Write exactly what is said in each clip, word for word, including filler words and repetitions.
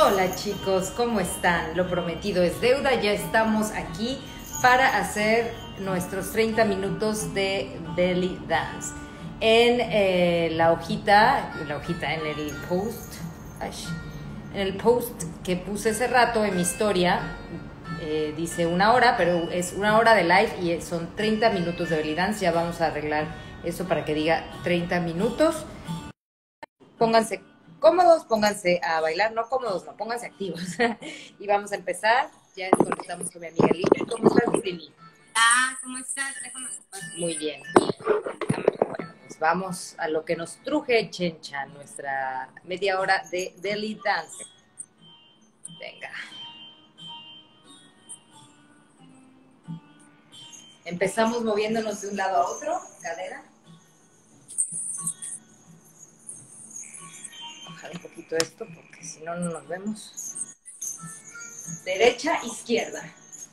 Hola chicos, ¿cómo están? Lo prometido es deuda, ya estamos aquí para hacer nuestros treinta minutos de belly dance. En eh, la hojita, en la hojita, en el post, ay, en el post que puse hace rato en mi historia, eh, dice una hora, pero es una hora de live y son treinta minutos de belly dance. Ya vamos a arreglar eso para que diga treinta minutos. Pónganse cómodos, pónganse a bailar, no cómodos, no, pónganse activos. Y vamos a empezar. Ya conectamos con mi amiga Lili. ¿Cómo estás, Lili? Ah, ¿cómo estás? Déjame. Muy bien. Bueno, pues vamos a lo que nos truje Chencha, nuestra media hora de belly dance. Venga. Empezamos moviéndonos de un lado a otro, cadera. Bajar un poquito esto porque si no, no nos vemos. Derecha, izquierda.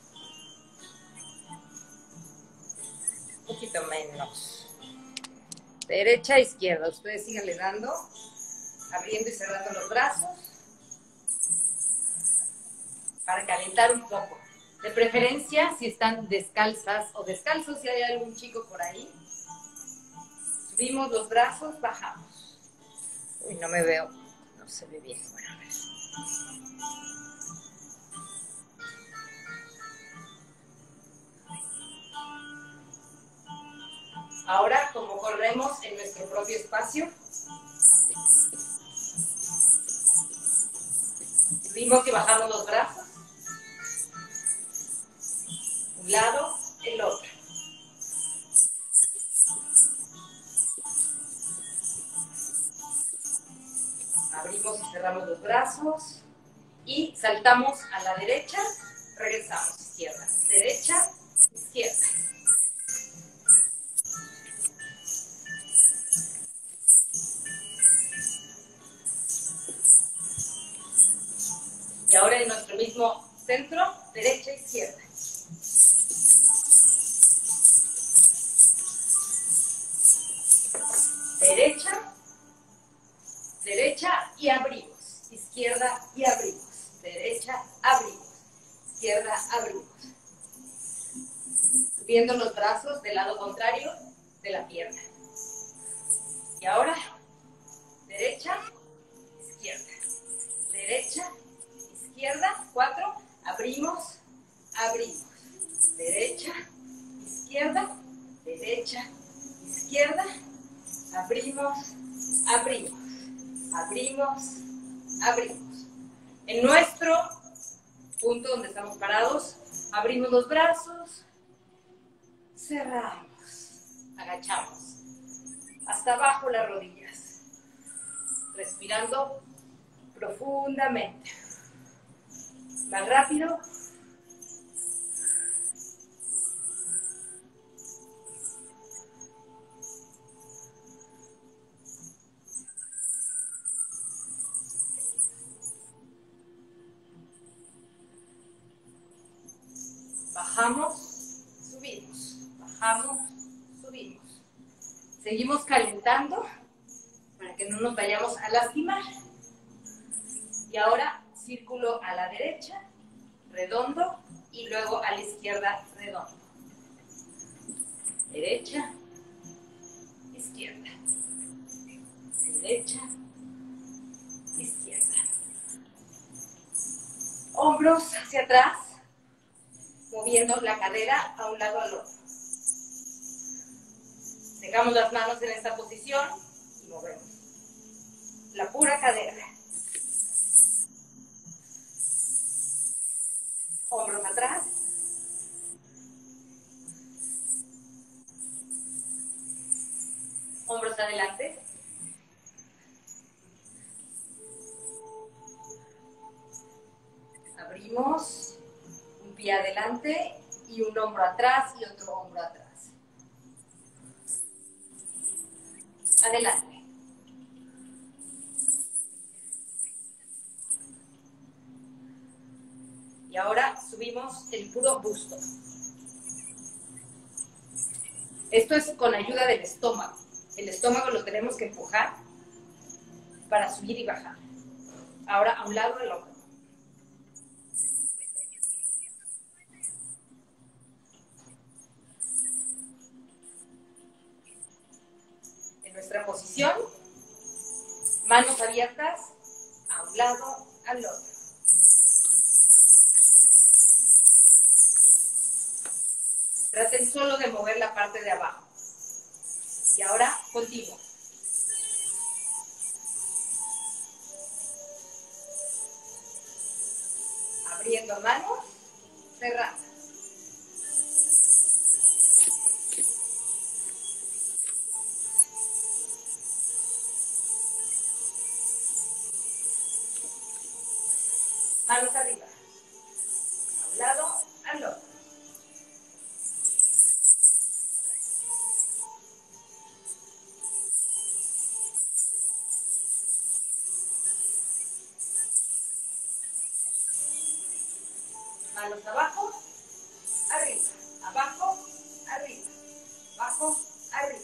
Un poquito menos. Derecha, izquierda. Ustedes síganle dando, abriendo y cerrando los brazos para calentar un poco. De preferencia, si están descalzas o descalzos, si hay algún chico por ahí. Subimos los brazos, bajamos. Uy, no me veo, no se ve bien. Bueno, a ver. Ahora, como corremos en nuestro propio espacio, subimos y bajamos los brazos. Un lado, el otro. Abrimos y cerramos los brazos. Y saltamos a la derecha, regresamos, izquierda, derecha, izquierda. Y ahora en nuestro mismo centro, derecha, izquierda. Derecha, derecha y abrimos. Izquierda y abrimos. Derecha, abrimos. Izquierda, abrimos. Subiendo los brazos del lado contrario de la pierna. Y ahora, derecha, izquierda. Derecha, izquierda, cuatro, abrimos, abrimos. Derecha, izquierda, derecha, izquierda, abrimos, abrimos, abrimos, abrimos. En nuestro punto donde estamos parados, abrimos los brazos, cerramos, agachamos, hasta abajo las rodillas, respirando profundamente. Más rápido. Bajamos, subimos, bajamos, subimos. Seguimos calentando para que no nos vayamos a lastimar. Y ahora círculo a la derecha, redondo, y luego a la izquierda, redondo. Derecha, izquierda. Derecha, izquierda. Hombros hacia atrás, moviendo la cadera a un lado al otro. Dejamos las manos en esta posición y movemos la pura cadera. Hombros atrás. Hombros adelante. Abrimos. Un pie adelante y un hombro atrás y otro hombro atrás. Adelante. Y ahora subimos el puro busto. Esto es con ayuda del estómago. El estómago lo tenemos que empujar para subir y bajar. Ahora a un lado al otro. Nuestra posición, manos abiertas a un lado, al otro. Traten solo de mover la parte de abajo. Y ahora, continuo. Abriendo manos, cerrando. Manos arriba. A un lado, al otro. Manos abajo, arriba. Abajo, arriba. Abajo, arriba.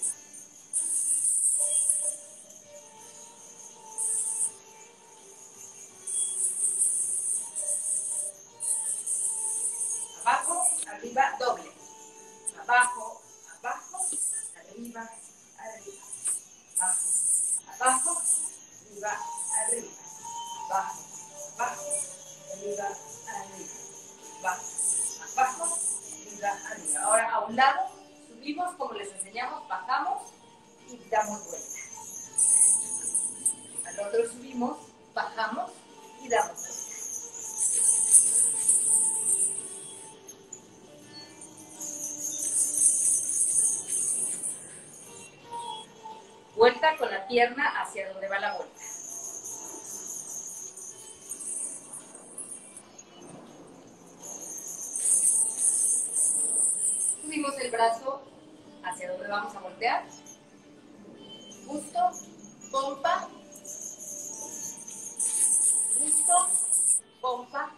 Abajo, arriba, doble. Abajo, abajo, arriba, arriba. Abajo, abajo, arriba, arriba. Abajo, abajo, arriba, arriba. Abajo, abajo, arriba, arriba. Ahora a un lado, subimos como les enseñamos, bajamos y damos vuelta. Al otro subimos, bajamos y damos vuelta. Vuelta con la pierna hacia donde va la vuelta. Subimos el brazo hacia donde vamos a voltear. Busto, pompa. Busto, pompa.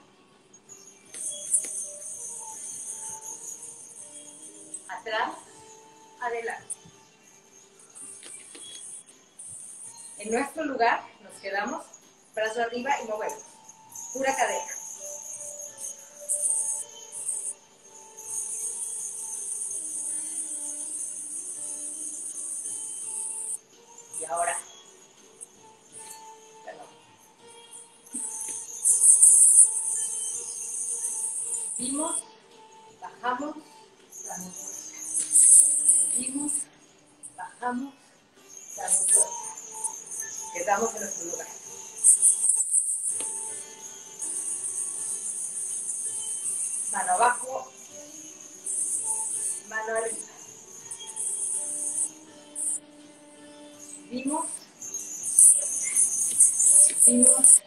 Atrás, adelante. En nuestro lugar nos quedamos, brazo arriba y movemos. Pura cadera. Y ahora, perdón. Subimos, bajamos, damos vuelta. Subimos, bajamos, damos vuelta. Quedamos en nuestro lugar. Mano abajo, mano arriba. Subimos, subimos,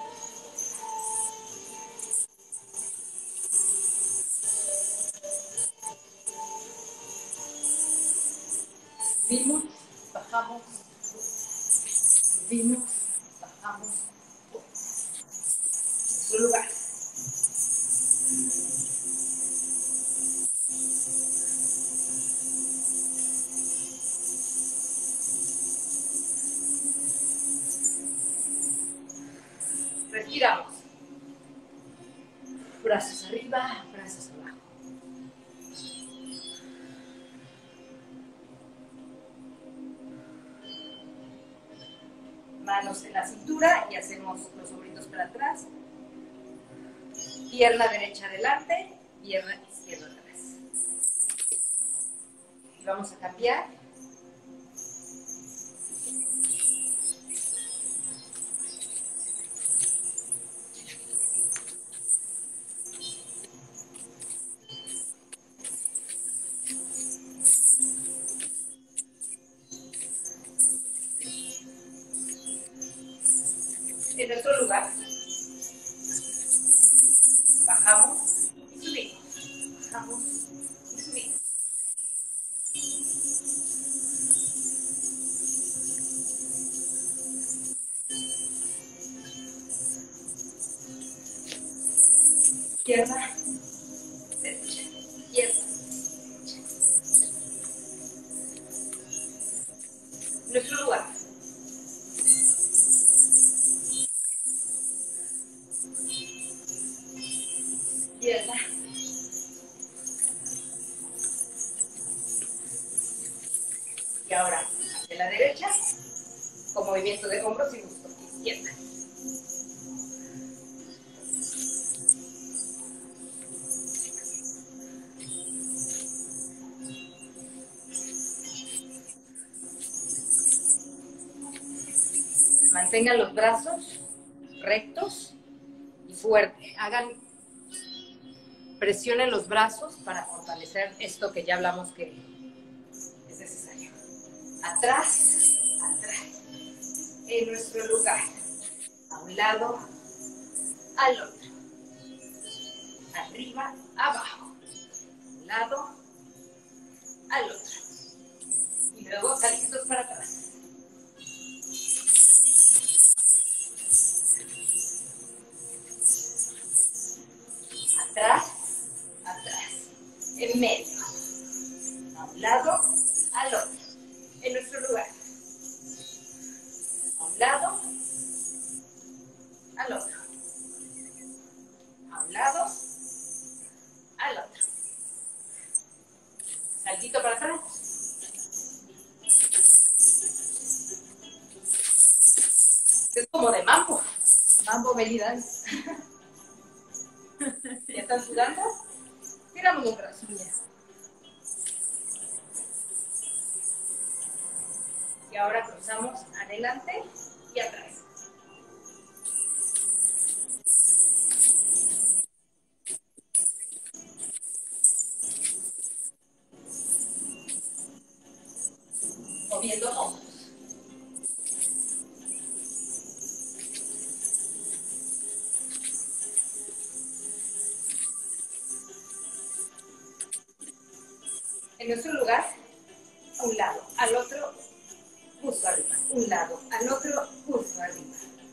subimos, bajamos, subimos, bajamos, nuestro lugar. Respiramos. Brazos arriba, brazos abajo. Manos en la cintura y hacemos los hombritos para atrás. Pierna derecha adelante, pierna izquierda atrás. Y vamos a cambiar. En nuestro lugar. Bajamos y subimos. Bajamos y subimos. Izquierda, derecha, izquierda, derecha. Nuestro lugar. Izquierda. Y ahora, de la derecha, con movimiento de hombros y busto, izquierda. Mantengan los brazos rectos y fuerte. Hagan, presionen los brazos para fortalecer esto que ya hablamos que es necesario. Atrás, atrás. En nuestro lugar. A un lado, al otro. Arriba, abajo. Un lado, al otro. Y luego salitos para atrás. Atrás, atrás, en medio, a un lado, al otro, en nuestro lugar, a un lado, al otro, a un lado, al otro, saltito para atrás, es como de mambo, mambo belly dance. ¿Ya están sudando? Tiramos los brazos, ya. Y ahora cruzamos adelante y atrás. Moviendo hombros. En nuestro lugar, a un lado, al otro, justo arriba. Un lado, al otro, justo arriba.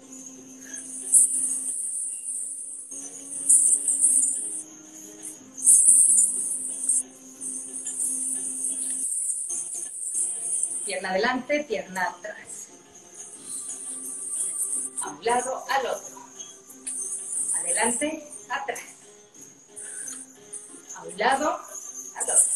Pierna adelante, pierna atrás. A un lado, al otro. Adelante, atrás. A un lado, al otro.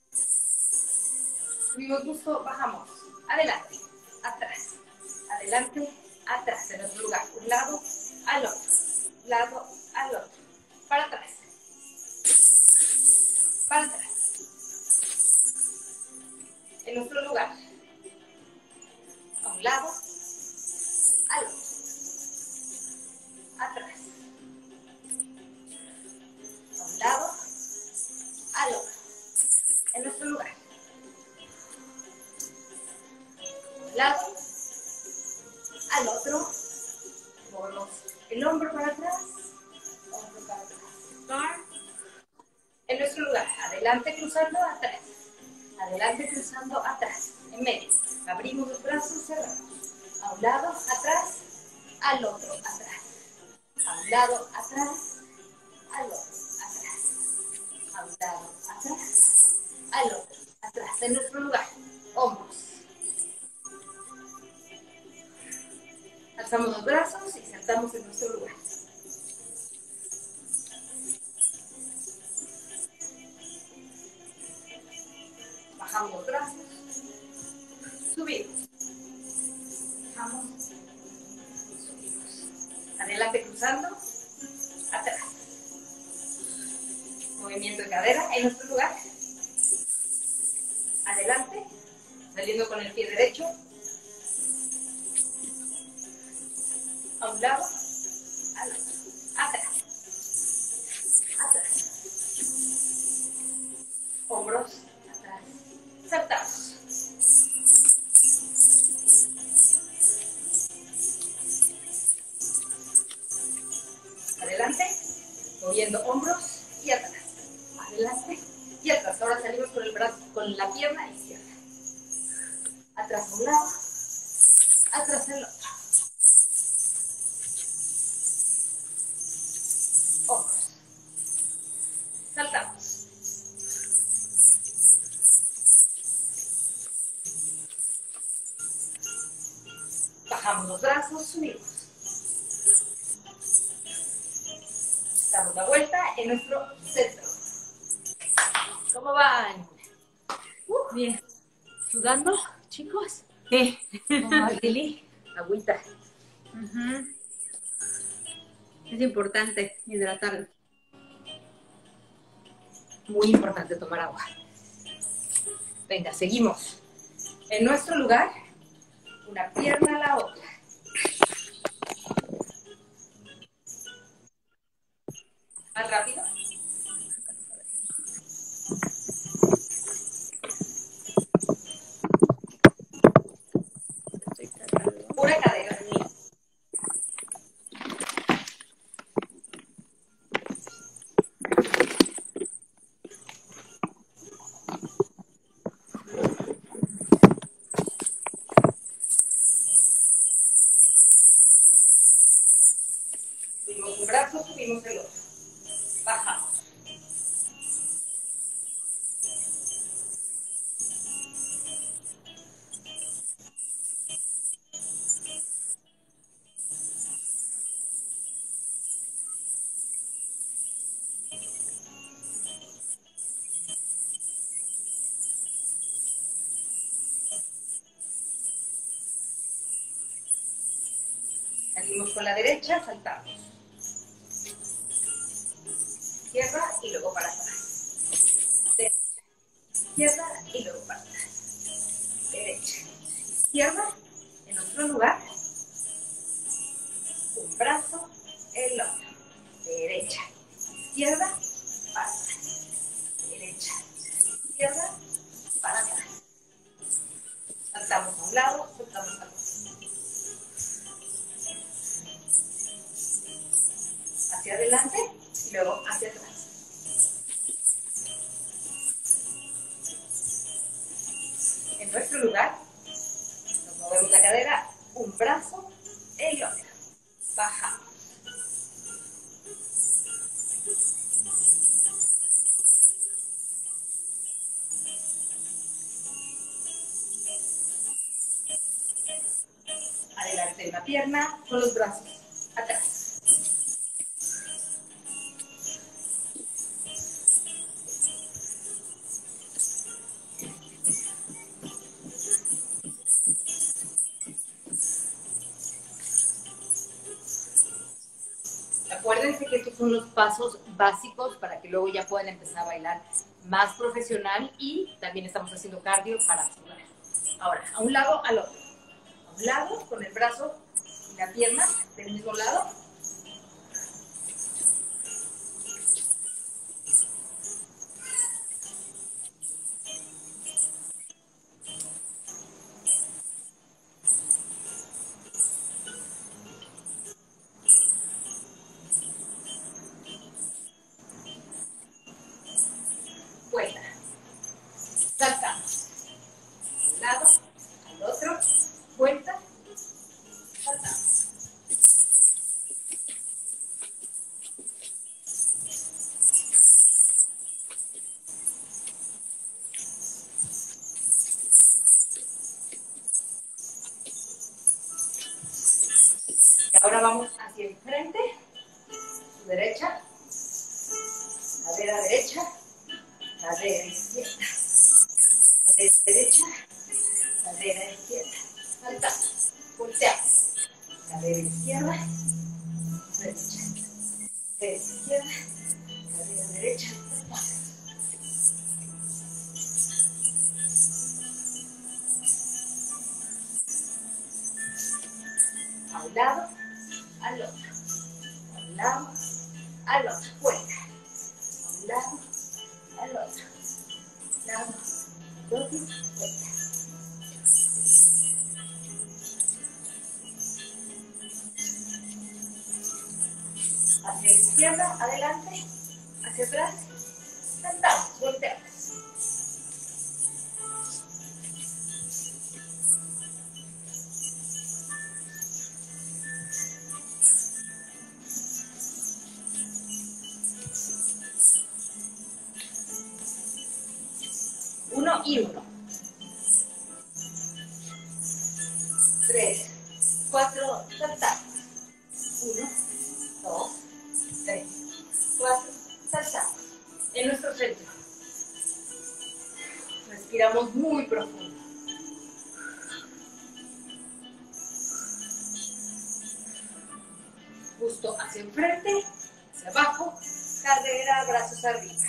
Subimos gusto, bajamos. Adelante, atrás. Adelante, atrás. En nuestro lugar. Un lado, al otro. Lado, al otro. Para atrás. Para atrás. En nuestro lugar. A un lado, al otro. Atrás. A un lado, al otro. En nuestro lugar. A un lado, al otro. Movemos el hombro para atrás. Hombro para atrás. En nuestro lugar. Adelante cruzando, atrás. Adelante cruzando, atrás. En medio. Abrimos los brazos, cerramos. A un lado, atrás. Al otro, atrás. A un lado, atrás. Al otro, atrás. A un lado, atrás. Al otro, atrás. En nuestro lugar. Hombros. Alzamos los brazos y saltamos en nuestro lugar. Bajamos los brazos. Subimos. Bajamos. Subimos. Adelante cruzando. Atrás. Movimiento de cadera en nuestro lugar. Adelante. Saliendo con el pie derecho. A un lado. Al otro. Atrás. Atrás. Hombros. Atrás. Saltamos. Adelante, moviendo hombros y atrás. Adelante y atrás. Ahora salimos con el brazo, con la pierna izquierda. Atrás a un lado, atrás al otro. Hombros. Saltamos. Bajamos los brazos, subimos. Damos la vuelta en nuestro centro. ¿Cómo van? Uh, bien. ¿Sudando, chicos? ¿Qué? Ay, Lili, agüita. Ujú. Es importante hidratarlo. Muy importante tomar agua. Venga, seguimos. En nuestro lugar, una pierna a la otra. Más rápido. Pura cadera. Subimos un brazo, subimos el otro. Bajamos. Salimos con la derecha, saltamos. Izquierda y luego para atrás. Derecha. Izquierda y luego para atrás. Derecha. Izquierda. En otro lugar. Un brazo, el otro. Derecha. Izquierda. Para atrás. Derecha. Izquierda. Para atrás. Saltamos a un lado, saltamos al otro. Hacia adelante y luego hacia atrás. En nuestro lugar, nos movemos la cadera, un brazo, el otro. Bajamos. Adelante una pierna, con los brazos atrás. Acuérdense que estos son los pasos básicos para que luego ya puedan empezar a bailar más profesional y también estamos haciendo cardio para sudar. Ahora, a un lado, al otro. A un lado, con el brazo y la pierna del mismo lado. Vuelta. Saltamos. A un lado, al otro. Vuelta. Saltamos. Y ahora vamos hacia el frente. Su derecha. Cadera derecha. Cadera izquierda. Cadera derecha. Cadera izquierda. Saltamos. Volteamos. Cadera izquierda. Derecha. Cadera izquierda. Cadera derecha. Saltamos. A un lado, al otro. A un lado, al otro. Vuelta. A un lado, al otro. Lado, al otro. Vuelta. Hacia la izquierda, adelante. Hacia atrás. Saltamos, volteamos. Uno y uno. Tres, cuatro, saltamos. Uno, dos, tres, cuatro, saltamos. En nuestro centro. Respiramos muy profundo. busto hacia enfrente, hacia abajo, cadera, brazos arriba.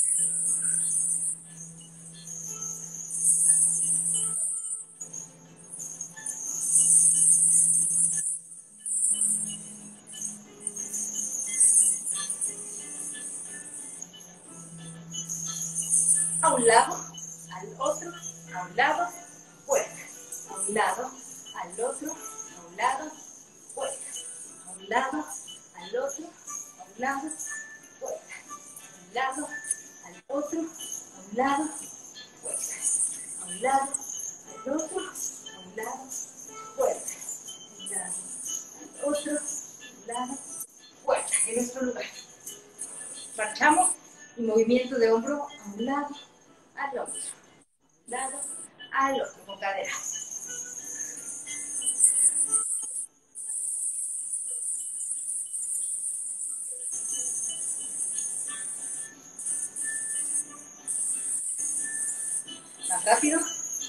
A un lado, al otro, a un lado, fuera. A un lado, al otro, a un lado, fuera. A un lado, al otro, a un lado, fuera. A un lado, al otro, a un lado, fuera. A un lado, al otro, a un lado, fuera. A un lado, al otro, a un lado, fuera. En nuestro lugar. Marchamos y movimiento de hombro a un lado, al otro, un lado, al otro, con cadera. Más rápido.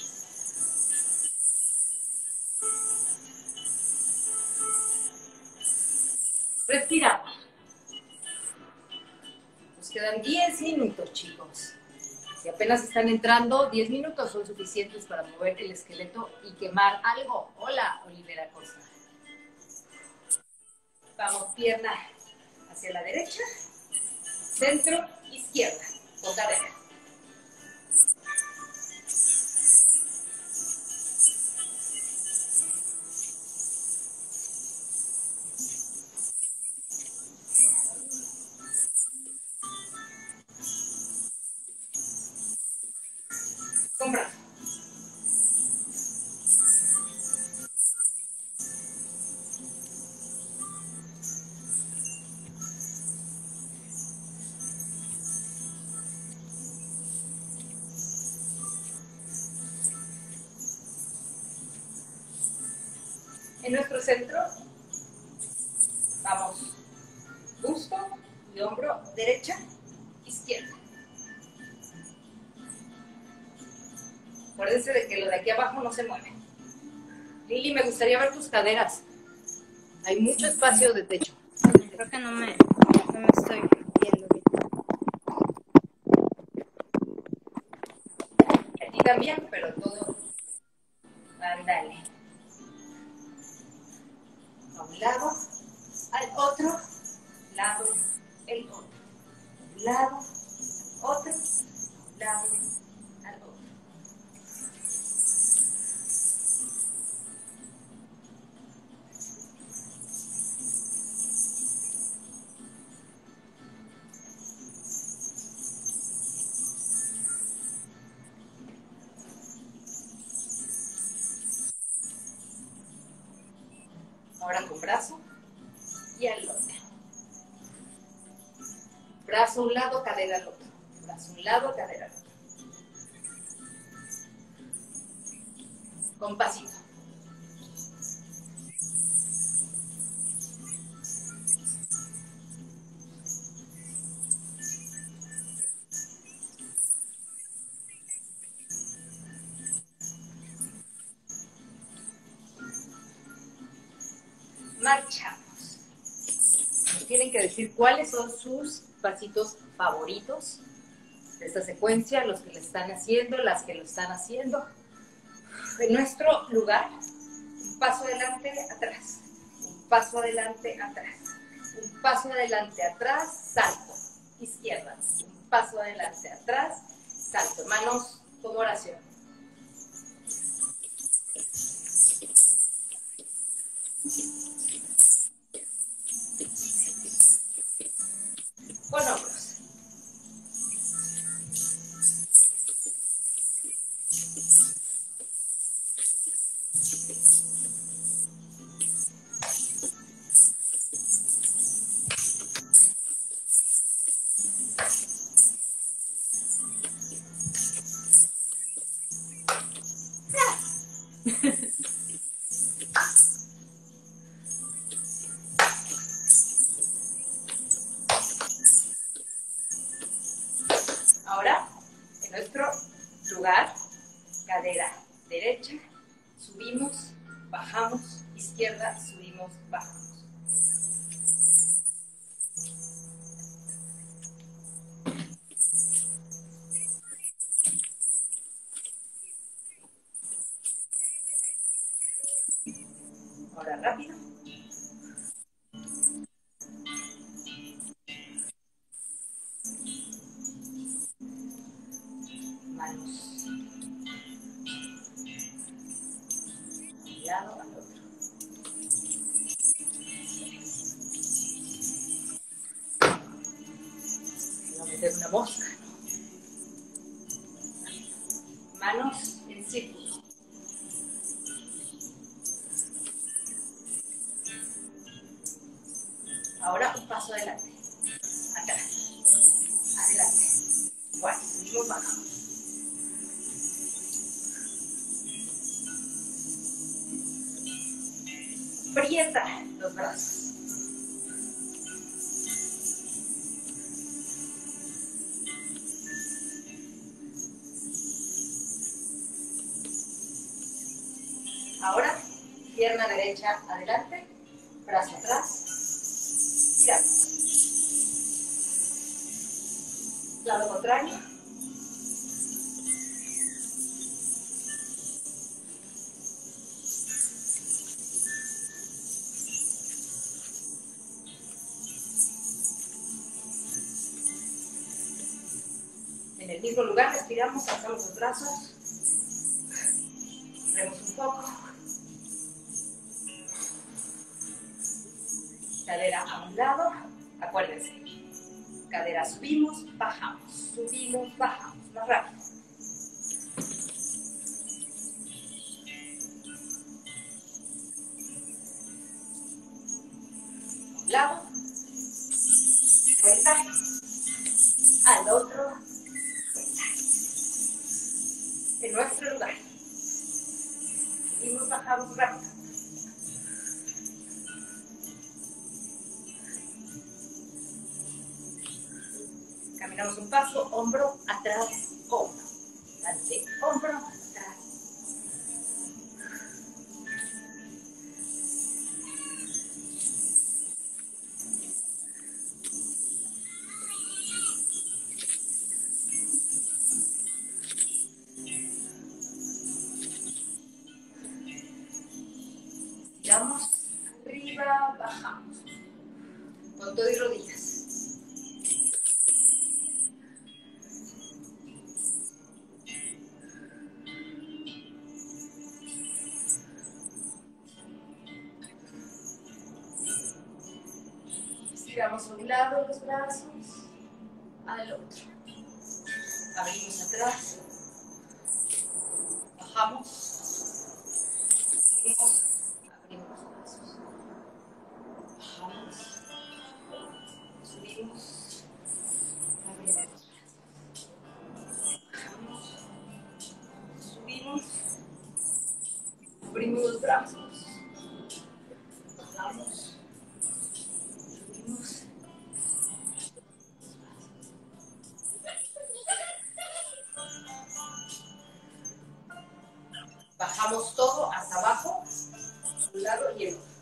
Respiramos. Nos quedan diez minutos, chicos. Si apenas están entrando, diez minutos son suficientes para mover el esqueleto y quemar algo. Hola, Olivera Costa. Vamos, pierna hacia la derecha, centro, izquierda, con cadera. Con brazo. En nuestro centro, vamos, busto y hombro, derecha, izquierda. Acuérdense de que lo de aquí abajo no se mueve. Lili, me gustaría ver tus caderas. Hay mucho espacio de techo. Creo que no me, no me estoy viendo bien. Aquí también, pero todo. Ándale. A un lado, al otro, lado, el otro. Un lado, otro, lado, al otro. Ahora con brazo y al otro. Brazo a un lado, cadera al otro. Brazo a un lado, cadera al otro. Con pasito. Marchamos. Nos tienen que decir cuáles son sus pasitos favoritos de esta secuencia, los que le están haciendo, las que lo están haciendo. En nuestro lugar, un paso adelante, atrás. Un paso adelante, atrás. Un paso adelante, atrás, salto. Izquierda. Un paso adelante, atrás, salto. Manos como oración. Con hombros. Ahora, en nuestro lugar, cadera derecha, subimos, bajamos, izquierda, subimos, bajamos. Ahora rápido. Manos. De un lado al otro. No meter una mosca. Manos en círculo. Ahora un paso adelante. Atrás. Adelante. Igual, subimos, bajamos. Aprieta los brazos. Ahora, pierna derecha adelante, brazo atrás, giramos. Lado contrario. En el mismo lugar, respiramos, alzamos los brazos, corremos un poco. Cadera a un lado, acuérdense. Cadera subimos, bajamos, subimos, bajamos, más rápido. A un lado, vuelta, al otro, vuelta. En nuestro lugar. Subimos, bajamos rápido. Caminamos un paso, hombro, atrás, hombro. Adelante, hombro, atrás. Tiramos arriba, bajamos. Con todo y rodillas. Estiramos a un lado los brazos, al otro. Abrimos atrás. Bajamos. Subimos. Abrimos los brazos. Bajamos. Subimos. Abrimos los brazos. Bajamos. Subimos. Abrimos los brazos. Bajamos. Subimos. Bajamos todo hasta abajo, un lado y el otro.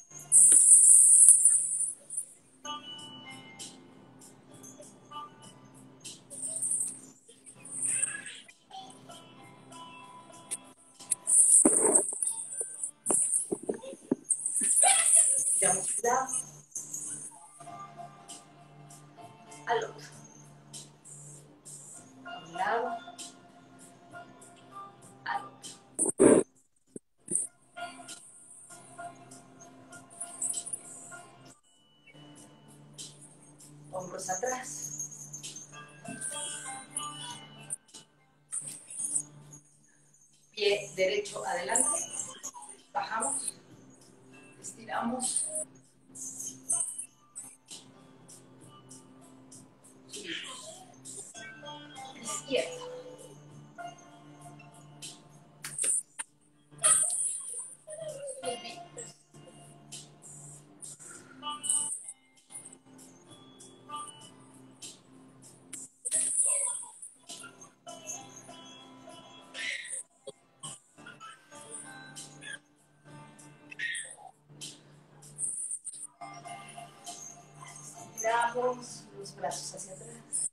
Giramos un lado al otro. A un lado al otro. Hombros atrás. Pie derecho adelante. Bajamos. Estiramos. Subimos. Izquierda. Subimos. Estiramos los brazos hacia atrás.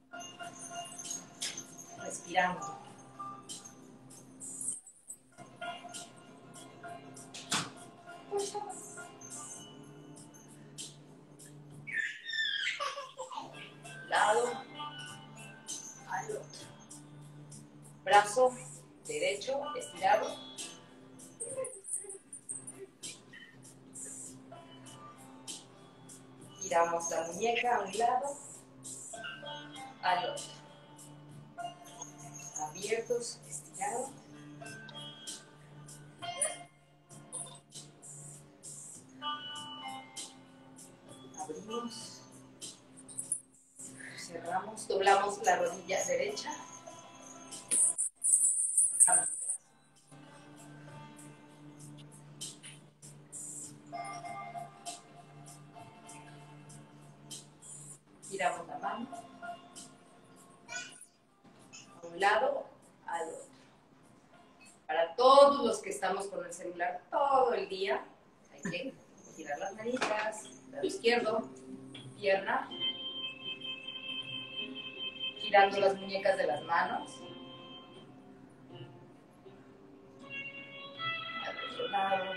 Respirando. brazo derecho estirado. Giramos la muñeca a un lado, al otro. Abiertos, estirados. Abrimos. Cerramos, doblamos la rodilla derecha. Giramos la mano a un lado, al otro. Para todos los que estamos con el celular todo el día, hay que girar las manitas, lado izquierdo, pierna, girando las muñecas de las manos. Al otro lado,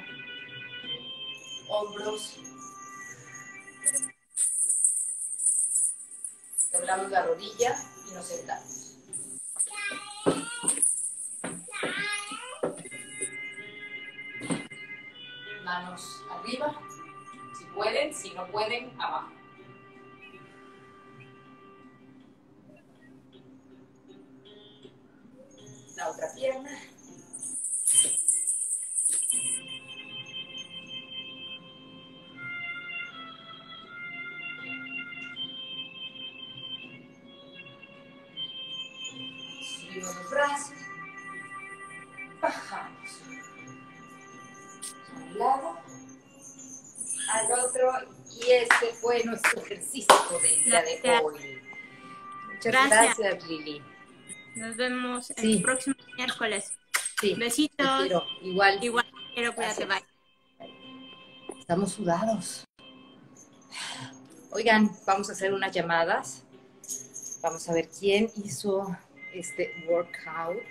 hombros. Doblamos la rodilla y nos sentamos. Manos arriba, si pueden, si no pueden, abajo. La otra pierna. Subimos los brazos. Bajamos. A un lado, al otro. Y este fue nuestro ejercicio del día de hoy. Muchas gracias, gracias Lili. Nos vemos Sí. el próximo miércoles. Sí. Besitos. Quiero. Igual. Igual quiero, cuídate, bye. Estamos sudados. Oigan, vamos a hacer unas llamadas. Vamos a ver quién hizo este workout.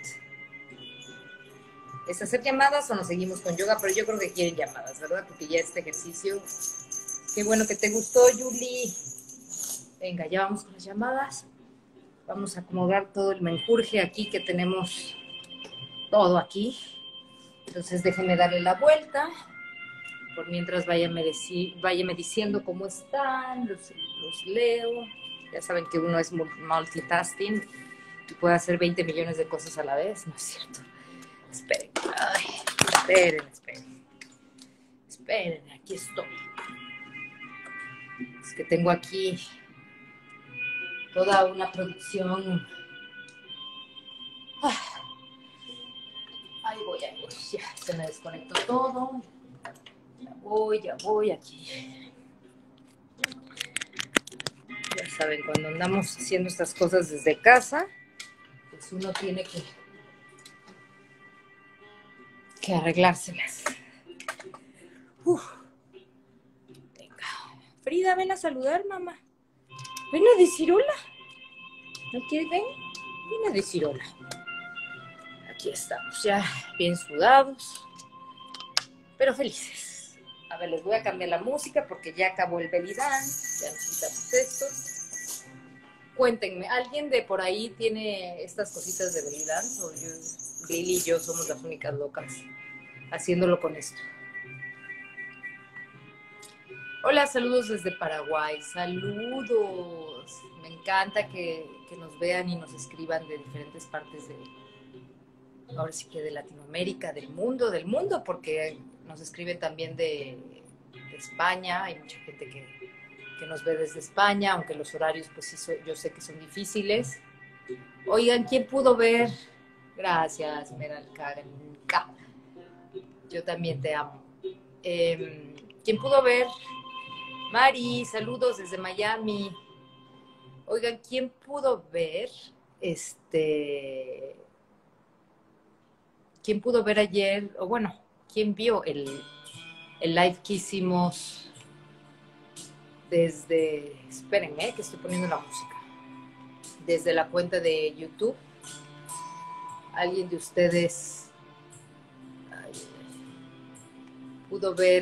¿Es hacer llamadas o nos seguimos con yoga? Pero yo creo que quieren llamadas, ¿verdad? Porque ya este ejercicio. Qué bueno que te gustó, Yuli. Venga, ya vamos con las llamadas. Vamos a acomodar todo el menjurje aquí, que tenemos todo aquí. Entonces déjenme darle la vuelta. Por mientras váyame, deci- váyame diciendo cómo están, los, los leo. Ya saben que uno es multitasking y puede hacer veinte millones de cosas a la vez, ¿no es cierto? Esperen, ay, esperen, esperen. Esperen, aquí estoy. Es que tengo aquí toda una producción. Ah. Ahí voy, ahí voy. Ya se me desconectó todo. Ya voy, ya voy aquí. Ya saben, cuando andamos haciendo estas cosas desde casa, pues uno tiene que, que arreglárselas. Uf. Venga. Frida, ven a saludar, mamá. Ven a decir hola. ¿No quieres? Ven. Ven a decir hola. Aquí estamos, ya bien sudados, pero felices. A ver, les voy a cambiar la música porque ya acabó el belly dance. Ya necesitamos esto. Cuéntenme, ¿alguien de por ahí tiene estas cositas de belly dance? ¿O yo, Lili y yo somos las únicas locas haciéndolo con esto? Hola, saludos desde Paraguay. Saludos. Me encanta que, que nos vean y nos escriban de diferentes partes de, ahora sí que de Latinoamérica, del mundo, del mundo, porque nos escriben también de, de España. Hay mucha gente que, que nos ve desde España, aunque los horarios, pues sí, so, yo sé que son difíciles. Oigan, ¿quién pudo ver? Gracias, Meralcarenca. Yo también te amo. Eh, ¿Quién pudo ver? Mari, saludos desde Miami. Oigan, ¿quién pudo ver? Este... ¿Quién pudo ver ayer? O bueno, ¿quién vio el, el live que hicimos desde... Espérenme, que estoy poniendo la música. Desde la cuenta de YouTube. ¿Alguien de ustedes ay, pudo ver?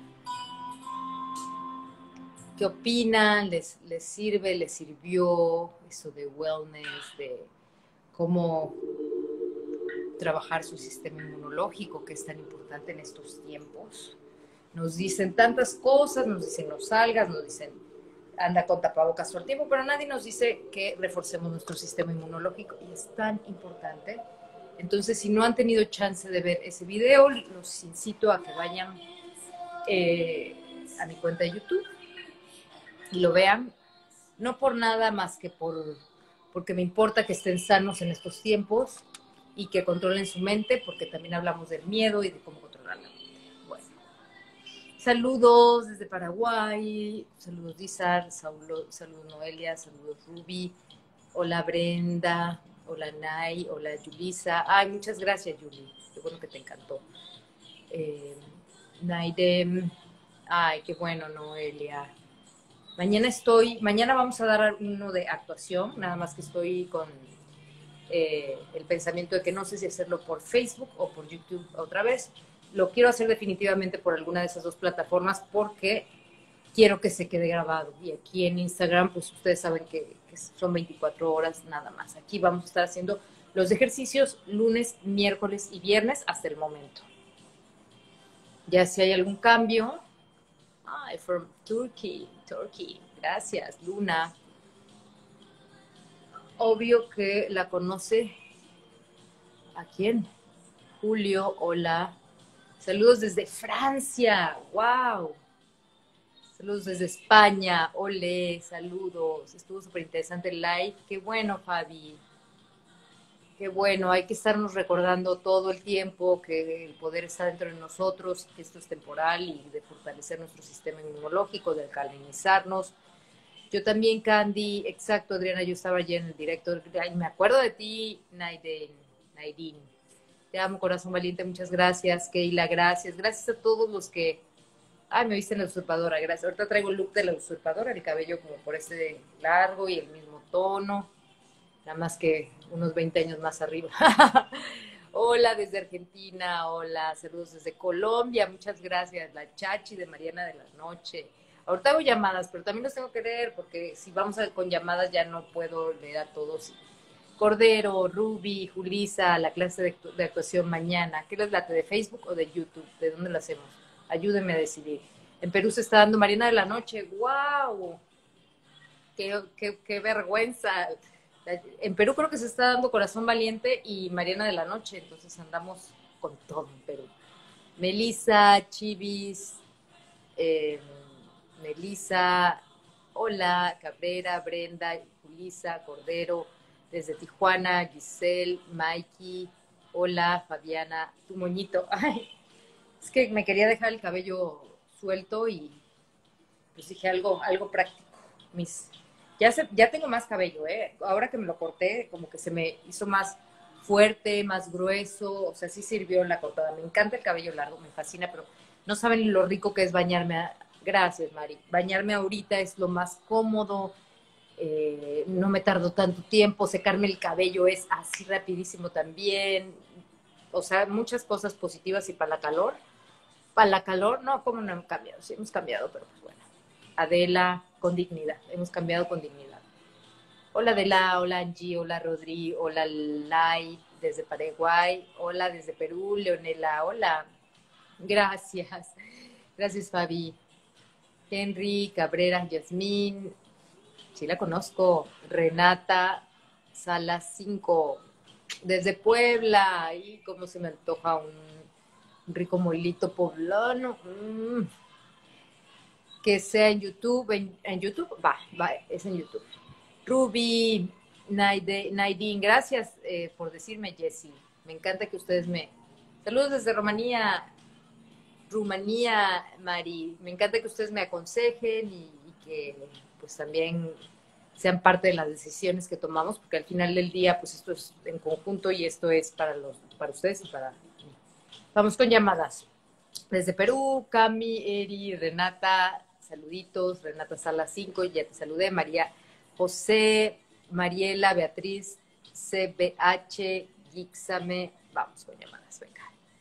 ¿Qué opinan? ¿Les, les sirve? ¿Les sirvió eso de wellness? De cómo trabajar su sistema inmunológico, que es tan importante en estos tiempos. Nos dicen tantas cosas, nos dicen no salgas, nos dicen anda con tapabocas todo el tiempo, pero nadie nos dice que reforcemos nuestro sistema inmunológico y es tan importante. Entonces, si no han tenido chance de ver ese video, los incito a que vayan eh, a mi cuenta de YouTube y lo vean, no por nada más que por, porque me importa que estén sanos en estos tiempos y que controlen su mente, porque también hablamos del miedo y de cómo controlarla. Bueno, saludos desde Paraguay, saludos Dizar, saludos Noelia, saludos Ruby, hola Brenda, hola Nay, hola Yulisa. Ay, muchas gracias, Yuli, qué bueno que te encantó. Eh, Naidem, ay, qué bueno, Noelia. Mañana estoy, mañana vamos a dar uno de actuación, nada más que estoy con eh, el pensamiento de que no sé si hacerlo por Facebook o por YouTube otra vez. Lo quiero hacer definitivamente por alguna de esas dos plataformas porque quiero que se quede grabado. Y aquí en Instagram, pues ustedes saben que, que son veinticuatro horas nada más. Aquí vamos a estar haciendo los ejercicios lunes, miércoles y viernes hasta el momento. Ya si hay algún cambio... Hi, from Turkey, Turkey. Gracias, Luna. Obvio que la conoce. ¿A quién? Julio, hola. Saludos desde Francia, wow. Saludos desde España, ole, saludos. Estuvo súper interesante el live. Qué bueno, Fabi. Qué bueno, hay que estarnos recordando todo el tiempo que el poder está dentro de nosotros, que esto es temporal y de fortalecer nuestro sistema inmunológico, de alcalinizarnos. Yo también, Candy, exacto, Adriana, yo estaba ayer en el directo, ay, me acuerdo de ti, Naiden, Naidin. Te amo, corazón valiente, muchas gracias, Keila, gracias. Gracias a todos los que, ay, me viste en la usurpadora, gracias. Ahorita traigo el look de la usurpadora, el cabello como por ese largo y el mismo tono. Nada más que unos veinte años más arriba. Hola desde Argentina, hola, saludos desde Colombia, muchas gracias. La Chachi de Mariana de la Noche. Ahorita hago llamadas, pero también los tengo que leer, porque si vamos a, con llamadas ya no puedo leer a todos. Cordero, Ruby, Julisa, la clase de, de actuación mañana. ¿Qué les late, de Facebook o de YouTube? ¿De dónde lo hacemos? Ayúdenme a decidir. En Perú se está dando Mariana de la Noche. ¡Guau! ¡Qué, qué, qué vergüenza! En Perú creo que se está dando Corazón Valiente y Mariana de la Noche, entonces andamos con todo en Perú. Melissa, Chivis, eh, Melissa, hola, Cabrera, Brenda, Julisa, Cordero, desde Tijuana, Giselle, Mikey, hola, Fabiana, tu moñito. Ay, es que me quería dejar el cabello suelto y pues dije algo, algo práctico. Mis... Ya, se, ya tengo más cabello, ¿eh? Ahora que me lo corté, como que se me hizo más fuerte, más grueso, o sea, sí sirvió la cortada. Me encanta el cabello largo, me fascina, pero no saben lo rico que es bañarme. A... Gracias, Mari. Bañarme ahorita es lo más cómodo, eh, no me tardo tanto tiempo, secarme el cabello es así rapidísimo también. O sea, muchas cosas positivas y para la calor. Para la calor, no, ¿cómo no hemos cambiado? Sí, hemos cambiado, pero pues bueno. Adela, con dignidad, hemos cambiado con dignidad. Hola Adela, hola Angie, hola Rodri, hola Lai, desde Paraguay, hola desde Perú, Leonela, hola. Gracias, gracias Fabi. Henry, Cabrera, Yasmín, sí la conozco. Renata, Sala cinco, desde Puebla, y cómo se me antoja un, un rico molito poblano. Mm. Que sea en YouTube, en, en YouTube, va, va, es en YouTube. Ruby, Naide, Naidin, gracias eh, por decirme, Jessie. Me encanta que ustedes me... Saludos desde Rumanía, Rumanía, Mari. Me encanta que ustedes me aconsejen y, y que pues también sean parte de las decisiones que tomamos, porque al final del día, pues esto es en conjunto y esto es para, los, para ustedes y para mí. Vamos con llamadas. Desde Perú, Cami, Eri, Renata... Saluditos, Renata Sala cinco, ya te saludé, María José, Mariela, Beatriz, C B H, Gixame, vamos con llamadas, venga.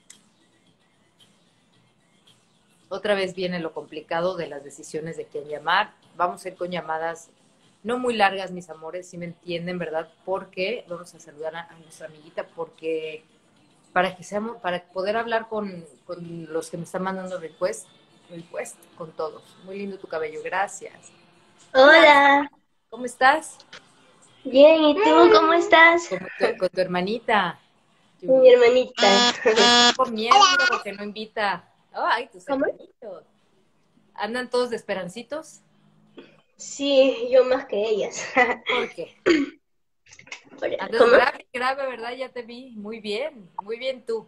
Otra vez viene lo complicado de las decisiones de quién llamar, vamos a ir con llamadas no muy largas, mis amores, si me entienden, ¿verdad? Porque, vamos a saludar a, a nuestra amiguita, porque para que seamos, para poder hablar con, con los que me están mandando request, request, con todos. Muy lindo tu cabello, gracias. Hola. ¿Cómo estás? Bien, ¿y tú cómo estás? Con tu, con tu hermanita. Mi hermanita. ¿Qué está comiendo que no invita? Ay, tus ¿Cómo? hermanitos. ¿Andan todos de esperancitos? Sí, yo más que ellas. ¿Por qué? Andas ¿Cómo? grave, grave, ¿verdad? Ya te vi. Muy bien, muy bien tú.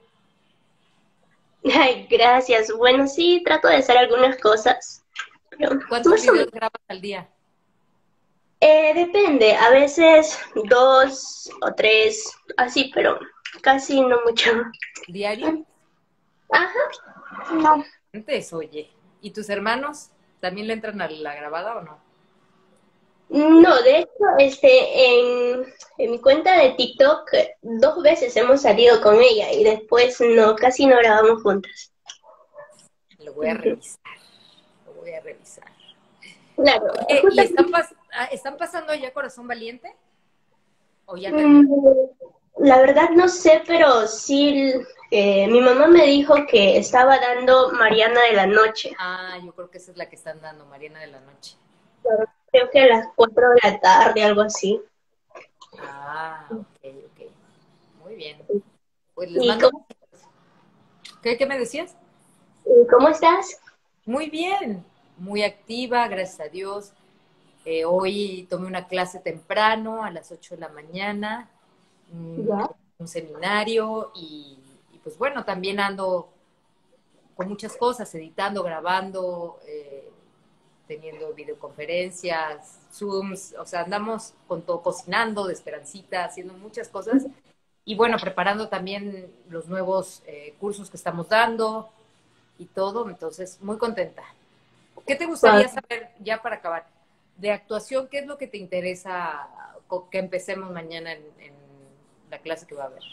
Ay, gracias. Bueno, sí, trato de hacer algunas cosas. Pero ¿Cuántos más o videos menos. grabas al día? Eh, depende, a veces dos o tres, así, pero casi no mucho. ¿Diario? Ajá, no. Antes, oye. ¿Y tus hermanos también le entran a la grabada o no? No, de hecho, este, en, en mi cuenta de TikTok eh, dos veces hemos salido con ella y después no, casi no grabamos juntas. Lo voy a Ujú. revisar. Lo voy a revisar. Claro, Oye, ¿y están, justamente, pas ah, están pasando ya Corazón Valiente? ¿O ya terminó? mm, la verdad no sé, pero sí, eh, mi mamá me dijo que estaba dando Mariana de la Noche. Ah, yo creo que esa es la que están dando, Mariana de la Noche. Claro, creo que a las cuatro de la tarde, algo así. Ah, ok, ok. Muy bien. Pues les ¿Y mando... cómo, ¿Qué, qué me decías? y cómo estás? Muy bien, muy activa, gracias a Dios. Eh, hoy tomé una clase temprano, a las ocho de la mañana, un, Ya. un seminario y, y, pues bueno, también ando con muchas cosas, editando, grabando, eh, teniendo videoconferencias, Zooms, o sea, andamos con todo, cocinando de Esperancita, haciendo muchas cosas y bueno, preparando también los nuevos eh, cursos que estamos dando y todo, entonces muy contenta. ¿Qué te gustaría saber, ya para acabar, de actuación? ¿Qué es lo que te interesa que empecemos mañana en, en la clase que va a haber?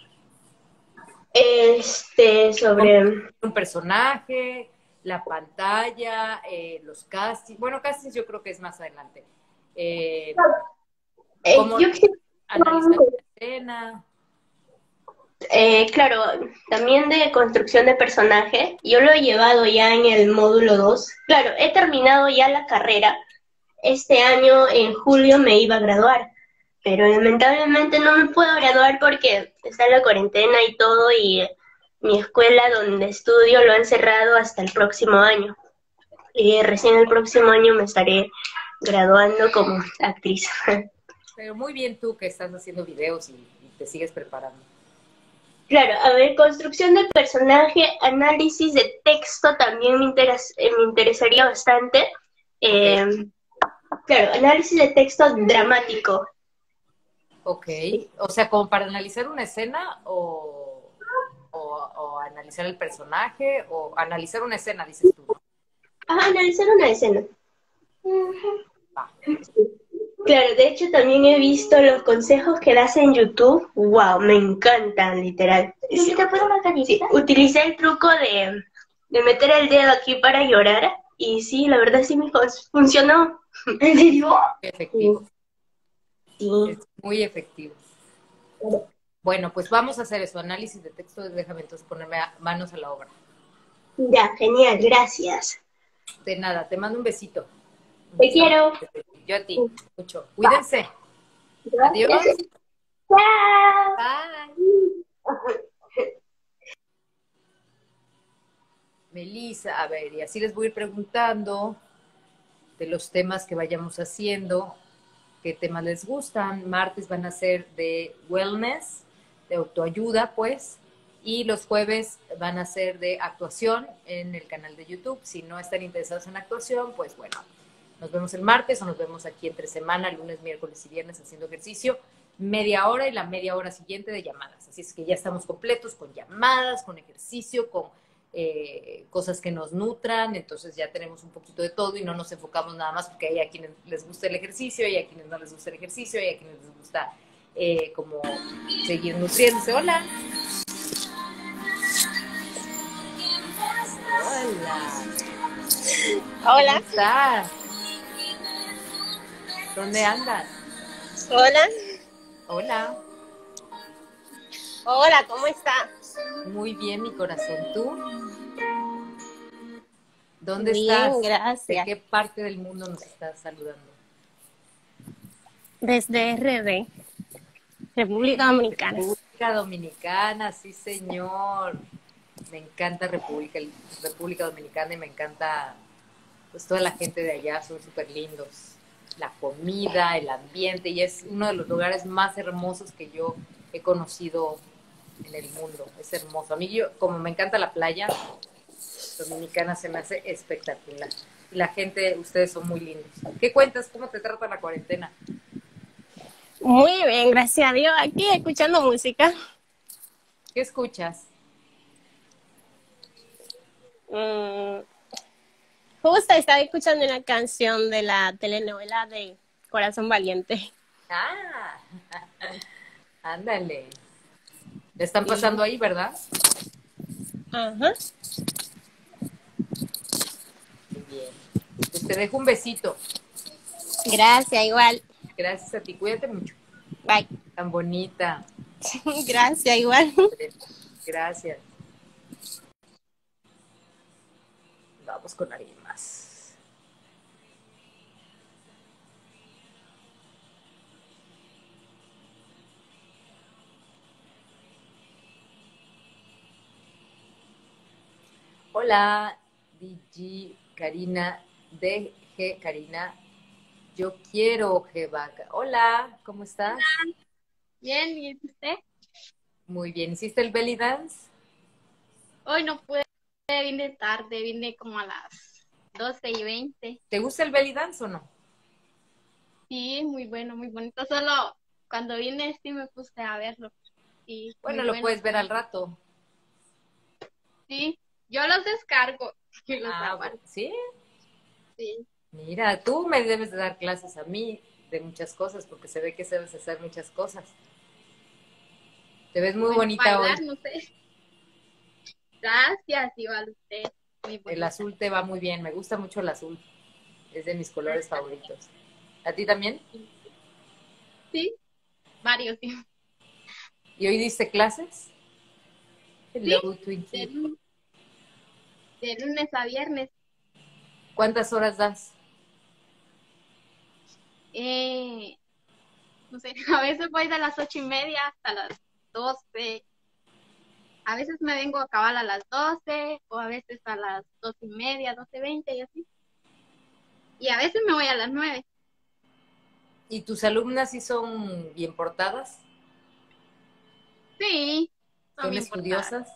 Este, ¿Cómo sobre... un personaje, la pantalla, eh, los castings? Bueno, castings yo creo que es más adelante. Eh, Eh, ¿Cómo yo quisiera... analizar la escena? Eh, claro, también de construcción de personaje. Yo lo he llevado ya en el módulo dos. Claro, he terminado ya la carrera. Este año, en julio, me iba a graduar. Pero lamentablemente no me puedo graduar porque está la cuarentena y todo y mi escuela donde estudio lo han cerrado hasta el próximo año. Y recién el próximo año me estaré graduando como actriz. Pero muy bien tú que estás haciendo videos y, y te sigues preparando. Claro, a ver, construcción de personaje, análisis de texto también me, interes eh, me interesaría bastante. Ok, Eh, claro, análisis de texto dramático. ok. Sí. O sea, como para analizar una escena o, o, o analizar el personaje o analizar una escena, dices tú. Ah, analizar una escena. Va. Claro, de hecho también he visto los consejos que das en YouTube. Wow, me encantan, literal. Sí, ¿te puedo una sí, utilicé el truco de, de meter el dedo aquí para llorar y sí, la verdad sí me funcionó. ¿En serio? Efectivo. Sí. Es muy efectivo. Bueno, pues vamos a hacer eso, análisis de texto. Déjame entonces ponerme a manos a la obra. Ya, genial, gracias. De nada, te mando un besito. Un Te besito. quiero. Yo a ti, mucho. Cuídense. Adiós. Gracias. Chao. Bye. Melissa, a ver, y así les voy a ir preguntando de los temas que vayamos haciendo, qué temas les gustan. Martes van a ser de wellness, de autoayuda, pues, y los jueves van a ser de actuación en el canal de YouTube. Si no están interesados en actuación, pues bueno, nos vemos el martes o nos vemos aquí entre semana, lunes, miércoles y viernes haciendo ejercicio, media hora y la media hora siguiente de llamadas. Así es que ya estamos completos con llamadas, con ejercicio, con eh, cosas que nos nutran, entonces ya tenemos un poquito de todo y no nos enfocamos nada más porque hay a quienes les gusta el ejercicio, hay a quienes no les gusta el ejercicio, hay a quienes les gusta eh, como seguir nutriéndose. Hola. Hola. Hola. ¿Cómo estás? ¿Dónde andas? Hola. Hola. Hola, ¿cómo está? Muy bien, mi corazón. ¿Tú? ¿Dónde Bien, estás? ¿De gracias. qué parte del mundo nos estás saludando? Desde R D, República Dominicana. República Dominicana, sí, señor. Me encanta República, República Dominicana y me encanta, pues toda la gente de allá, son súper lindos. La comida, el ambiente, y es uno de los lugares más hermosos que yo he conocido en el mundo. Es hermoso. A mí, yo, como me encanta la playa, Dominicana se me hace espectacular. Y la gente, ustedes son muy lindos. ¿Qué cuentas? ¿Cómo te trata la cuarentena? Muy bien, gracias a Dios. Aquí escuchando música. ¿Qué escuchas? Mm, justo estaba escuchando una canción de la telenovela de Corazón Valiente. Ah, ándale. Le están Sí. pasando ahí, ¿verdad? Ajá. Muy bien. Pues te dejo un besito. Gracias, igual. Gracias a ti. Cuídate mucho. Bye. Tan bonita. Gracias, igual. Gracias. Vamos con alguien más. Hola, D G Karina, D G Karina. Yo quiero Jevaca. Hola, ¿cómo estás? Bien, ¿y usted? Muy bien. ¿Hiciste el belly dance? Hoy no pude, vine tarde, vine como a las doce y veinte. ¿Te gusta el belly dance o no? Sí, muy bueno, muy bonito. Solo cuando vine sí me puse a verlo. Sí, muy Bueno, lo bueno. puedes ver al rato. Sí, yo los descargo y los Ah, bueno, aguardo. ¿sí? Sí, Mira, tú me debes de dar clases a mí de muchas cosas, porque se ve que sabes hacer muchas cosas. Te ves muy bueno, bonita hoy. bailar, no sé. Gracias, igual usted. Muy El bonita. azul te va muy bien, me gusta mucho el azul. Es de mis colores favoritos. ¿A ti también? Sí, varios, sí. ¿Y hoy diste clases? Sí, Hello, de, Twinkie. lun- de lunes a viernes. ¿Cuántas horas das? Eh, no sé, a veces voy de las ocho y media hasta las doce. A veces me vengo a acabar a las doce o a veces a las dos y media, doce veinte y así. Y a veces me voy a las nueve. ¿Y tus alumnas sí son bien portadas? Sí, son ¿Son bien portadas. estudiosas?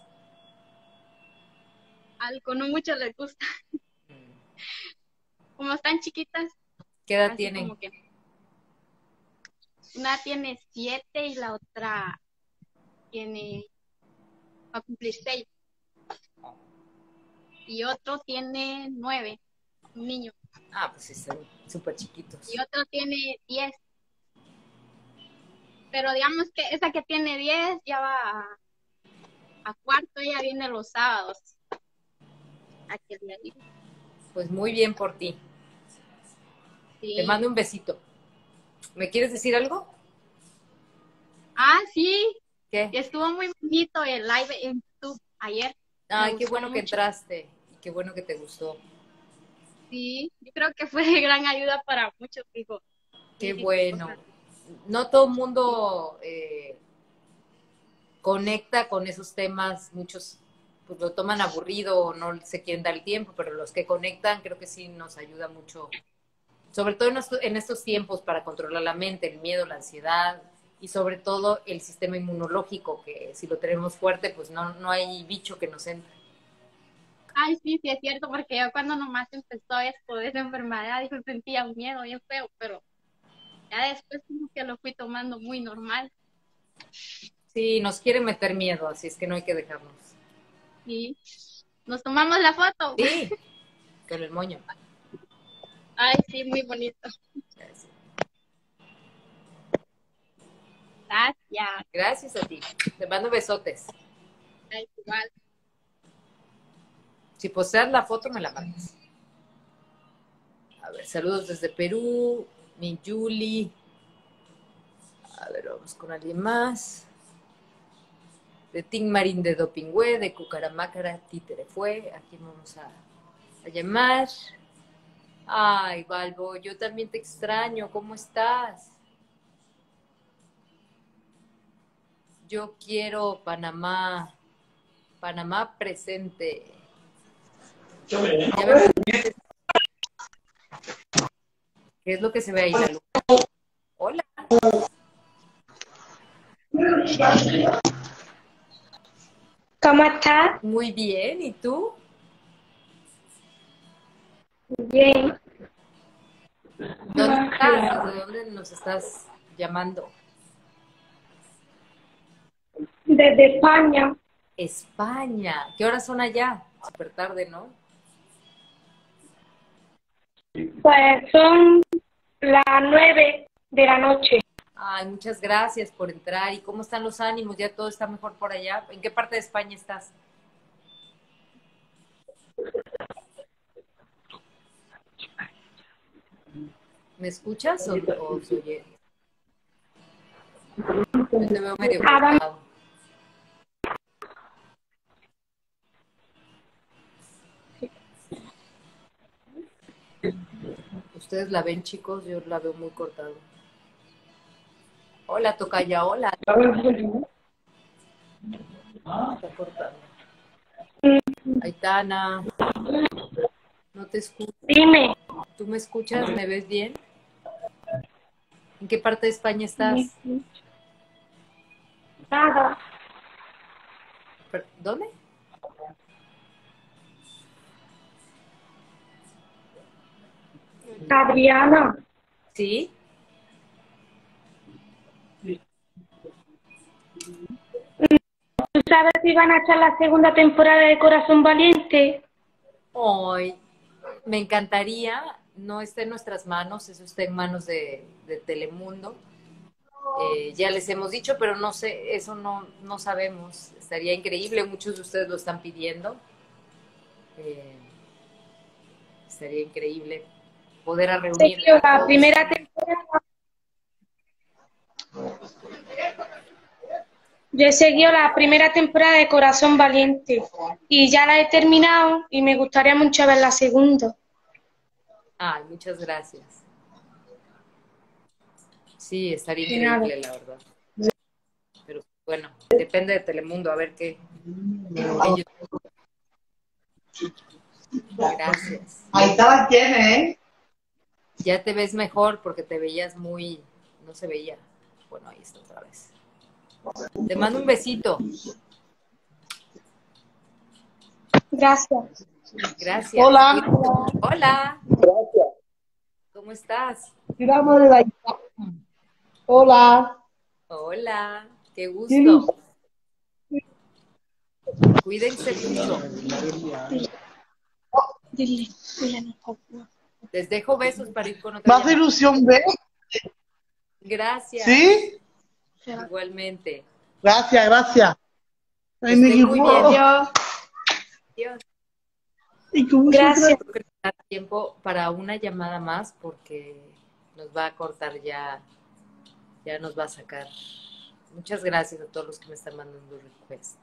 Algo no mucho les gusta. Como están chiquitas, ¿Qué edad así tienen? como que una tiene siete y la otra tiene, va a cumplir seis. Y otro tiene nueve, un niño. Ah, pues sí, son súper chiquitos. Y otro tiene diez. Pero digamos que esa que tiene diez ya va a, a cuarto, ella viene los sábados. Aquí el día libre. Pues muy bien por ti. Te Sí. mando un besito. ¿Me quieres decir algo? Ah, sí, ¿Qué? estuvo muy bonito el live en YouTube ayer. Me Ay, qué gustó bueno que mucho. entraste y qué bueno que te gustó. Sí, yo creo que fue de gran ayuda para muchos hijos. Qué Sí, bueno. cosas. No todo el Sí. mundo eh, conecta con esos temas, muchos pues lo toman aburrido o no se quieren dar el tiempo, pero los que conectan creo que sí nos ayuda mucho, sobre todo en estos, en estos tiempos para controlar la mente, el miedo, la ansiedad y sobre todo el sistema inmunológico, que si lo tenemos fuerte, pues no, no hay bicho que nos entre. Ay, sí, sí, es cierto, porque yo cuando nomás empezó esto de esa enfermedad, yo sentía un miedo bien feo, pero ya después como que lo fui tomando muy normal. Sí, nos quieren meter miedo, así es que no hay que dejarnos. Y nos tomamos la foto. Sí, con el moño. Ay, sí, muy bonito. Gracias. Gracias. Gracias a ti. Te mando besotes. Ay, igual. Si posteas la foto, me la mandas. A ver, saludos desde Perú, mi Julie. A ver, vamos con alguien más. de Tinmarín de Dopingüe, de Cucaramácara, Títere fue. Aquí vamos a, a llamar. Ay, Balbo, yo también te extraño. ¿Cómo estás? Yo quiero Panamá. Panamá presente. Ya me- ¿Qué es lo que se ve ahí, la luz? Hola. ¿Cómo estás? Muy bien, ¿y tú? Bien. ¿Dónde estás? ¿Desde dónde nos estás llamando? Desde España. España. ¿Qué horas son allá? Súper tarde, ¿no? Pues son las nueve de la noche. Ay, muchas gracias por entrar. ¿Y cómo están los ánimos? ¿Ya todo está mejor por allá? ¿En qué parte de España estás? ¿Me escuchas o, o se oye? Yo te veo medio cortado. ¿Ustedes la ven, chicos? Yo la veo muy cortada. Hola, tocaya, hola. Está cortando. Aitana, no te escucho. Dime. ¿Tú me escuchas? ¿Me ves bien? ¿En qué parte de España estás? Nada. Per- ¿Dónde? Adriana, ¿Sí? ¿tú sabes si van a echar la segunda temporada de Corazón Valiente? Hoy me encantaría, no está en nuestras manos, eso está en manos de, de Telemundo. Eh, ya les hemos dicho, pero no sé, eso no, no sabemos. Estaría increíble, muchos de ustedes lo están pidiendo. Eh, estaría increíble poder a reunir Seguido a la todos. primera temporada. Yo he seguido la primera temporada de Corazón Valiente y ya la he terminado y me gustaría mucho ver la segunda. Ay, muchas gracias. Sí, estaría De nada. increíble, la verdad. Pero bueno, depende de Telemundo, a ver qué. Ellos- Gracias. Ahí estaba llena, ¿eh? Ya te ves mejor porque te veías muy, no se veía. Bueno, ahí está otra vez. Te mando un besito. Gracias. Gracias. Hola. Hola. ¿Cómo estás? Tiramos de la... Hola. Hola. Qué ¿Quién gusto. Cuídense mucho. Dile, dile, no, por favor. Les dejo besos para ir con otra Más llamada. ilusión ver. Gracias. ¿Sí? Igualmente. Gracias, gracias. Que estén muy bien. Adiós. Adiós. ¿Y cómo Gracias. Creo que nos da tiempo para una llamada más porque nos va a cortar ya, ya nos va a sacar. Muchas gracias a todos los que me están mandando request.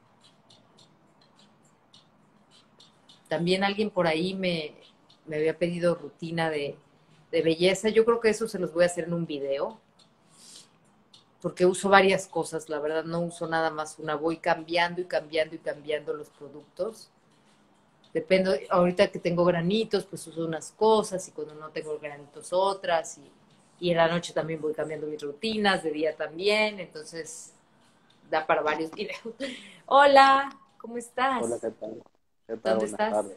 También alguien por ahí me, me había pedido rutina de, de belleza. Yo creo que eso se los voy a hacer en un video. Porque uso varias cosas, la verdad no uso nada más una. Voy cambiando y cambiando y cambiando los productos. Depende, ahorita que tengo granitos, pues uso unas cosas y cuando no tengo granitos otras. Y, y en la noche también voy cambiando mis rutinas, de día también. Entonces, da para varios videos. Hola, ¿cómo estás? Hola, ¿qué tal? ¿Qué tal? ¿Dónde Buenas estás? tardes.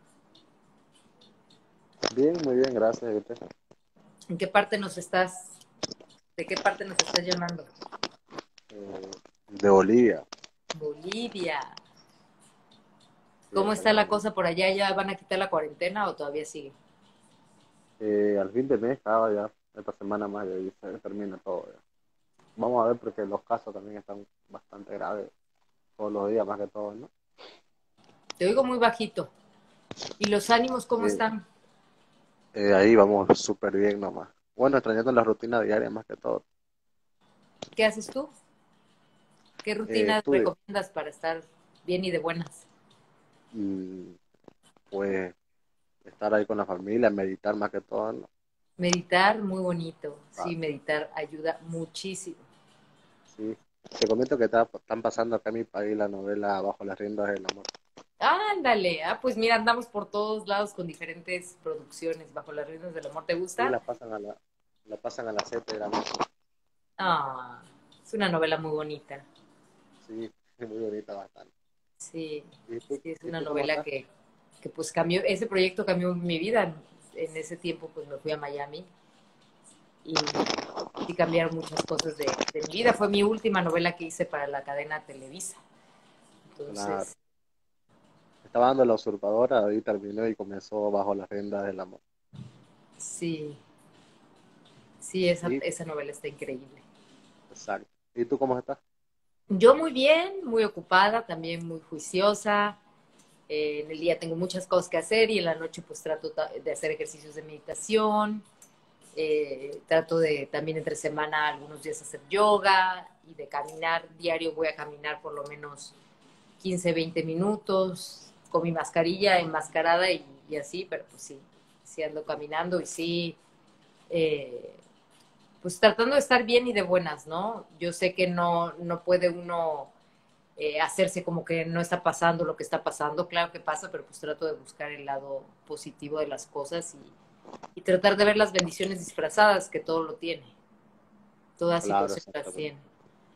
Bien, muy bien, gracias. ¿Y usted? ¿En qué parte nos estás? ¿De qué parte nos estás llamando? Eh, de Bolivia. Bolivia. Sí, ¿Cómo está la exactamente. cosa por allá? ¿Ya van a quitar la cuarentena o todavía sigue? Eh, al fin de mes, estaba ya, esta semana más, y ahí se termina todo ya. Vamos a ver porque los casos también están bastante graves todos los días, más que todo, ¿no? Te oigo muy bajito. ¿Y los ánimos cómo Eh, están? eh, ahí vamos súper bien nomás. Bueno, extrañando la rutina diaria más que todo. ¿Qué haces tú? ¿Qué Eh, rutinas estudio, recomiendas para estar bien y de buenas? mm, pues estar ahí con la familia, meditar más que todo, ¿no? Meditar, muy bonito. Ah, Sí, meditar ayuda muchísimo. sí. Te comento que está- están pasando acá en mi país la novela Bajo las riendas del amor. Ándale, ah, pues mira, andamos por todos lados con diferentes producciones bajo las riendas del amor. ¿Te Sí, gusta? la pasan a la, la pasan a las siete de la noche. Ah, es una novela muy bonita. Sí, es muy bonita bastante. Sí, ¿Y tú, sí, es y una tú cómo novela estás? que, que pues cambió, ese proyecto cambió mi vida. En ese tiempo pues me fui a Miami y sí cambiaron muchas cosas de, de mi vida. Fue mi última novela que hice para la cadena Televisa. Claro. Entonces, Estaba dando La Usurpadora, ahí terminó y comenzó Bajo las riendas del amor. sí, sí, esa, Sí, esa novela está increíble. exacto. ¿Y tú cómo estás? Yo muy bien, muy ocupada, también muy juiciosa. Eh, en el día tengo muchas cosas que hacer y en la noche pues trato ta- de hacer ejercicios de meditación. Eh, trato de también entre semana algunos días hacer yoga y de caminar diario. Voy a caminar por lo menos quince veinte minutos con mi mascarilla enmascarada y, y así, pero pues sí, sí ando caminando y sí, eh, pues tratando de estar bien y de buenas, ¿no? Yo sé que no, no puede uno eh, hacerse como que no está pasando lo que está pasando, claro que pasa, pero pues trato de buscar el lado positivo de las cosas y, y tratar de ver las bendiciones disfrazadas que todo lo tiene, toda Claro, situación las exactamente. tiene,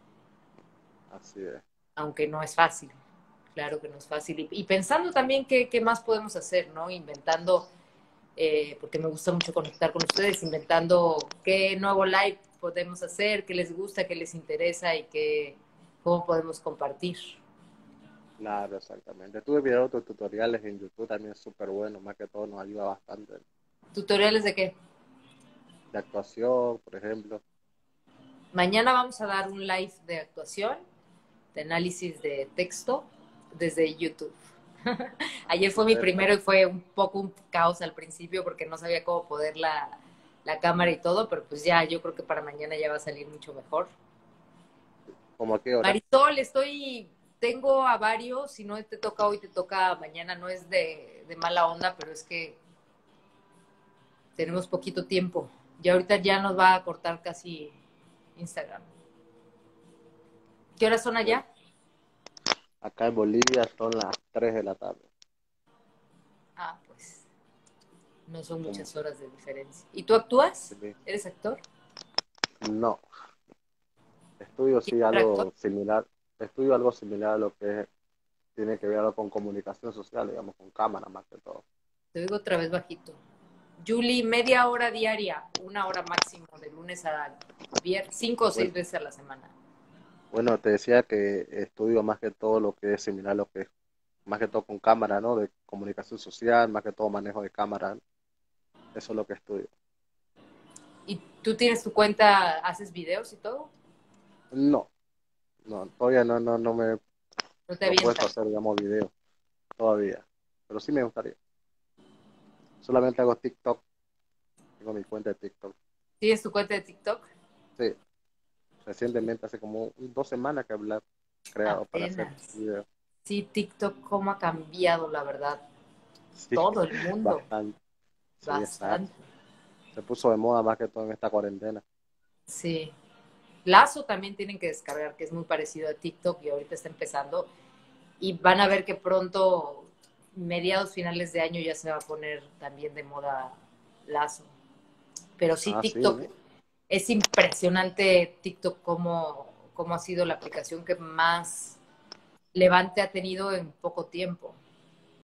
Así es. aunque no es fácil, claro que no es fácil. Y, y pensando también qué, qué más podemos hacer, ¿no? Inventando, eh, porque me gusta mucho conectar con ustedes, inventando qué nuevo live podemos hacer, qué les gusta, qué les interesa y qué, cómo podemos compartir. Claro, exactamente. Estuve viendo otros tutoriales en YouTube también súper buenos, más que todo nos ayuda bastante. ¿Tutoriales de qué? De actuación, por ejemplo. Mañana vamos a dar un live de actuación, de análisis de texto desde YouTube. Ayer fue mi primero y Perfecto. fue un poco un caos al principio porque no sabía cómo poner la, la cámara y todo, pero pues ya yo creo que para mañana ya va a salir mucho mejor. ¿Cómo a qué hora? Marisol, estoy, tengo a varios, si no te toca hoy, te toca mañana, no es de, de mala onda, pero es que tenemos poquito tiempo. Y ahorita ya nos va a cortar casi Instagram. ¿Qué horas son Bueno, allá? acá en Bolivia son las tres de la tarde. Ah, pues no son Como, muchas horas de diferencia. ¿Y tú actúas? sí. ¿Eres actor? No, estudio sí ¿Quieres ser actor? algo similar. Estudio algo similar a lo que tiene que ver con comunicación social, digamos, con cámara más que todo. Te digo otra vez bajito. Julie, media hora diaria, una hora máximo, de lunes a viernes, cinco o Bueno, seis veces a la semana. bueno, te decía que estudio más que todo lo que es similar a lo que es, más que todo con cámara, ¿no? De comunicación social, más que todo manejo de cámara. Eso es lo que estudio. ¿Y tú tienes tu cuenta, haces videos y todo? No, no, todavía no, no, no me he ¿No te propuesto avientas? hacer, digamos, videos todavía. Pero sí me gustaría. Solamente hago TikTok. Tengo mi cuenta de TikTok. ¿Tienes tu cuenta de TikTok? Sí, recientemente, hace como dos semanas que he creado para hacer Apenas. videos. Sí, TikTok, cómo ha cambiado, la verdad. Sí, Todo el mundo, bastante. Sí, exacto. bastante. Se puso de moda más que todo en esta cuarentena. Sí. Lazo también tienen que descargar, que es muy parecido a TikTok y ahorita está empezando. Y van a ver que pronto, mediados finales de año, ya se va a poner también de moda Lazo. Pero sí, Ah, sí, TikTok, ¿no? es impresionante TikTok cómo, cómo ha sido la aplicación que más levante ha tenido en poco tiempo.